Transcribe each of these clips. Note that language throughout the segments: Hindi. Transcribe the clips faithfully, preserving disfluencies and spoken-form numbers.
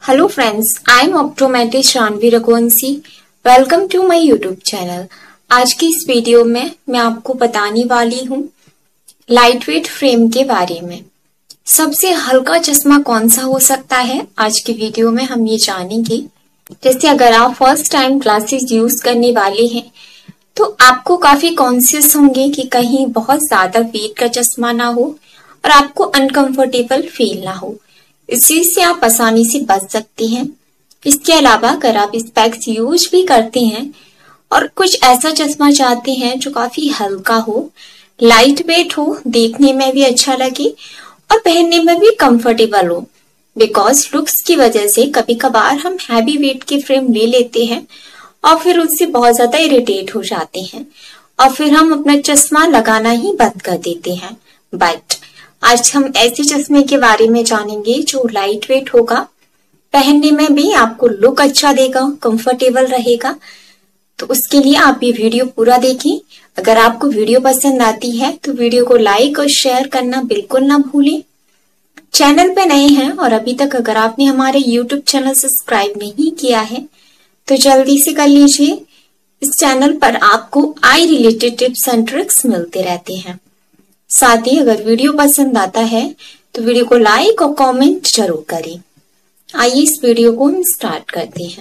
Hello friends, I am optometrist Janhavi Raghuwanshi. Welcome to my YouTube channel. आज की इस वीडियो में मैं आपको बताने वाली हूँ लाइट वेट फ्रेम के बारे में। सबसे हल्का चश्मा कौन सा हो सकता है, आज की वीडियो में हम ये जानेंगे। जैसे अगर आप फर्स्ट टाइम ग्लासेस यूज करने वाले हैं तो आपको काफी कॉन्शियस होंगे कि कहीं बहुत ज्यादा वेट का चश्मा ना हो और आपको अनकंफर्टेबल फील ना हो। इस चीज से आप आसानी से बच सकते हैं। इसके अलावा अगर आप स्पेक्स यूज भी करते हैं और कुछ ऐसा चश्मा चाहते हैं जो काफी हल्का हो, लाइट वेट हो, देखने में भी अच्छा लगे और पहनने में भी कंफर्टेबल हो, बिकॉज लुक्स की वजह से कभी कभार हम हैवी वेट के फ्रेम ले लेते हैं और फिर उससे बहुत ज्यादा इरिटेट हो जाते हैं और फिर हम अपना चश्मा लगाना ही बंद कर देते हैं। बट आज हम ऐसे चश्मे के बारे में जानेंगे जो लाइट वेट होगा, पहनने में भी आपको लुक अच्छा देगा, कंफर्टेबल रहेगा। तो उसके लिए आप ये वीडियो पूरा देखें। अगर आपको वीडियो पसंद आती है तो वीडियो को लाइक और शेयर करना बिल्कुल ना भूलें। चैनल पे नए हैं और अभी तक अगर आपने हमारे यूट्यूब चैनल सब्सक्राइब नहीं किया है तो जल्दी से कर लीजिए। इस चैनल पर आपको eye related tips and tricks मिलते रहते हैं। साथ ही अगर वीडियो पसंद आता है तो वीडियो को लाइक और कमेंट जरूर करें। आइए इस वीडियो को हम स्टार्ट करते हैं।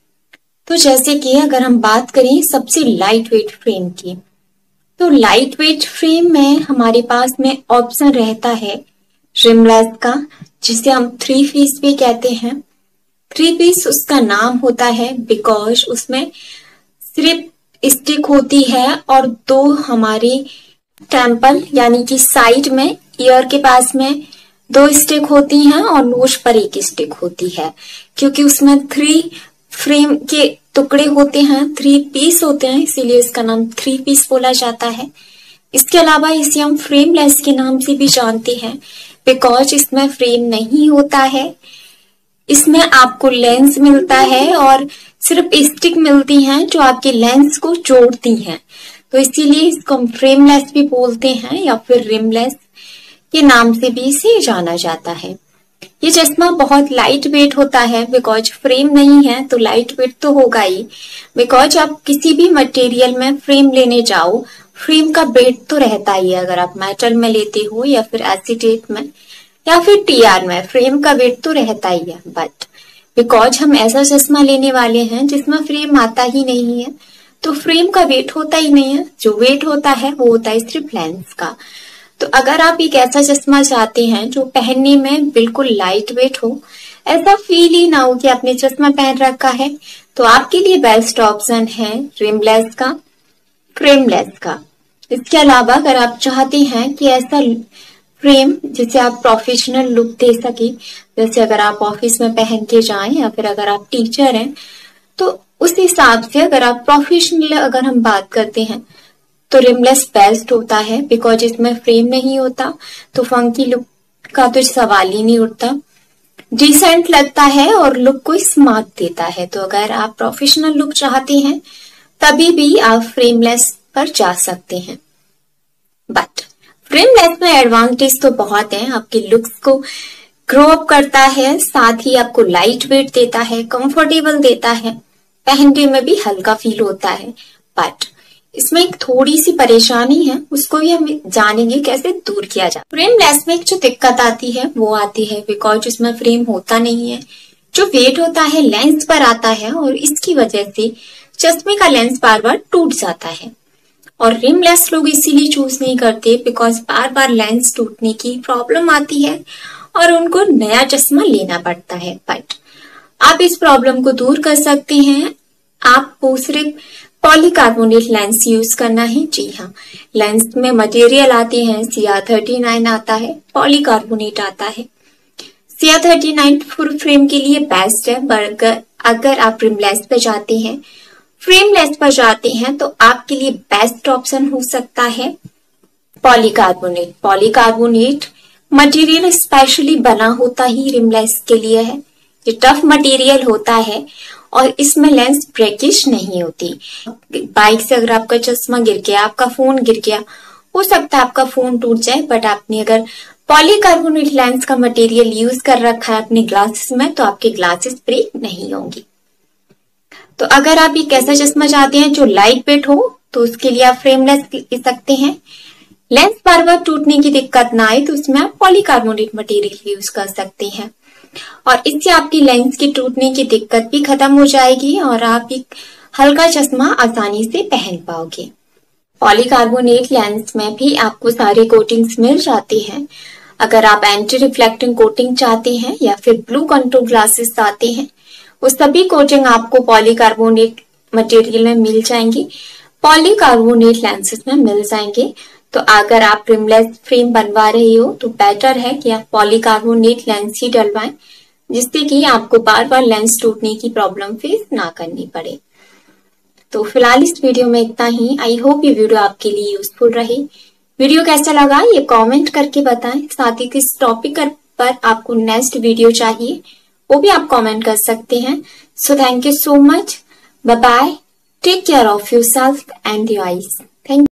तो जैसे कि अगर हम बात करें सबसे लाइट वेट फ्रेम की, तो लाइट वेट फ्रेम में हमारे पास में ऑप्शन रहता है रिमलेस का, जिसे हम थ्री पीस भी कहते हैं। थ्री पीस उसका नाम होता है बिकॉज उसमें सिर्फ स्टिक होती है और दो हमारे टेम्पल यानी कि साइड में ईयर के पास में दो स्टिक होती हैं और नोज पर एक स्टिक होती है। क्योंकि उसमें थ्री फ्रेम के टुकड़े होते हैं, थ्री पीस होते हैं, इसीलिए इसका नाम थ्री पीस बोला जाता है। इसके अलावा इसे हम फ्रेमलेस के नाम से भी जानते हैं बिकॉज इसमें फ्रेम नहीं होता है। इसमें आपको लेंस मिलता है और सिर्फ स्टिक मिलती हैं जो आपके लेंस को जोड़ती हैं, तो इसीलिए इसको हम फ्रेमलेस भी बोलते हैं या फिर रिमलेस के नाम से भी इसे जाना जाता है। ये चश्मा बहुत लाइट वेट होता है बिकॉज फ्रेम नहीं है तो लाइट वेट तो होगा ही। बिकॉज आप किसी भी मटेरियल में फ्रेम लेने जाओ, फ्रेम का वेट तो रहता ही है। अगर आप मेटल में लेते हो या फिर एसीटेट में या फिर टीआर में, फ्रेम का वेट तो रहता ही है। बट बिकॉज हम ऐसा चश्मा लेने वाले हैं जिसमें फ्रेम आता ही नहीं है तो फ्रेम का वेट होता ही नहीं है। जो वेट होता है वो होता है सिर्फ लेंस का। तो अगर आप एक ऐसा चश्मा चाहते हैं जो पहनने में बिल्कुल लाइट वेट हो, ऐसा फील ही ना हो कि आपने चश्मा पहन रखा है, तो आपके लिए बेस्ट ऑप्शन है रिमलेस का, फ्रेमलेस का। इसके अलावा अगर आप चाहते हैं कि ऐसा फ्रेम जिसे आप प्रोफेशनल लुक दे सके, जैसे अगर आप ऑफिस में पहन के जाएं या फिर अगर आप टीचर हैं, तो उस हिसाब से अगर आप प्रोफेशनल अगर हम बात करते हैं तो रिमलेस बेस्ट होता है बिकॉज इसमें फ्रेम नहीं होता तो फंकी लुक का तो सवाल ही नहीं उठता। डिसेंट लगता है और लुक को स्मार्ट देता है। तो अगर आप प्रोफेशनल लुक चाहते हैं तभी भी आप फ्रेमलेस पर जा सकते हैं। बट फ्रेमलेस में एडवांटेज तो बहुत है। आपके लुक्स को ग्रो अप करता है, साथ ही आपको लाइट वेट देता है, कंफर्टेबल देता है, पहनने में भी हल्का फील होता है। बट इसमें एक थोड़ी सी परेशानी है, उसको भी हम जानेंगे कैसे दूर किया जाए। फ्रेमलेस में एक जो दिक्कत आती है वो आती है बिकॉज इसमें फ्रेम होता नहीं है। जो वेट होता है लेंस पर आता है और इसकी वजह से चश्मे का लेंस बार बार टूट जाता है। और रिमलेस लोग इसीलिए चूज नहीं करते बिकॉज बार बार लेंस टूटने की प्रॉब्लम आती है और उनको नया चश्मा लेना पड़ता है। बट आप इस प्रॉब्लम को दूर कर सकते हैं। आपको सिर्फ पॉलीकार्बोनेट लेंस यूज करना है। जी हाँ, लेंस में मटेरियल आते हैं, सी आर थर्टी नाइन आता है, पॉलीकार्बोनेट आता है। C R thirty nine full frame के लिए बेस्ट है। बट अगर आप रिमलेस पे जाते हैं, फ्रेमलेस पर जाते हैं तो आपके लिए बेस्ट ऑप्शन हो सकता है पॉलीकार्बोनेट। पॉलीकार्बोनेट मटेरियल स्पेशली बना होता ही रिमलेस के लिए है। ये टफ मटेरियल होता है और इसमें लेंस ब्रेकेज नहीं होती। बाइक से अगर आपका चश्मा गिर गया, आपका फोन गिर गया, हो सकता है आपका फोन टूट जाए, बट आपने अगर पॉलीकार्बोनेट लेंस का मटेरियल यूज कर रखा है अपने ग्लासेस में तो आपके ग्लासेस ब्रेक नहीं होंगे। तो अगर आप एक ऐसा चश्मा चाहते हैं जो लाइट वेट हो तो उसके लिए आप फ्रेमलेस ले सकते हैं। लेंस बार बार टूटने की दिक्कत ना आए तो उसमें आप पॉलीकार्बोनेट मटेरियल यूज कर सकते हैं और इससे आपकी लेंस की टूटने की दिक्कत भी खत्म हो जाएगी और आप एक हल्का चश्मा आसानी से पहन पाओगे। पॉलीकार्बोनेट लेंस में भी आपको सारे कोटिंग्स मिल जाते हैं। अगर आप एंटी रिफ्लेक्टिंग कोटिंग चाहते हैं या फिर ब्लू कंटूर ग्लासेस चाहते हैं, वो सभी कोटिंग आपको पॉलीकार्बोनेट मटेरियल में मिल जाएंगी, पॉलीकार्बोनेट लेंसेज में मिल जाएंगे। तो अगर आप रिमलेस फ्रेम बनवा रहे हो तो बेटर है कि आप पॉलीकार्बोनेट लेंस ही डलवाएं, जिससे कि आपको बार बार लेंस टूटने की प्रॉब्लम फेस ना करनी पड़े। तो फिलहाल इस वीडियो में इतना ही। आई होप ये वीडियो आपके लिए यूजफुल रही। वीडियो कैसा लगा ये कमेंट करके बताएं। साथ ही किस टॉपिक पर आपको नेक्स्ट वीडियो चाहिए वो भी आप कमेंट कर सकते हैं। So thank you so much. Bye bye. Take care of yourself and your eyes. Thank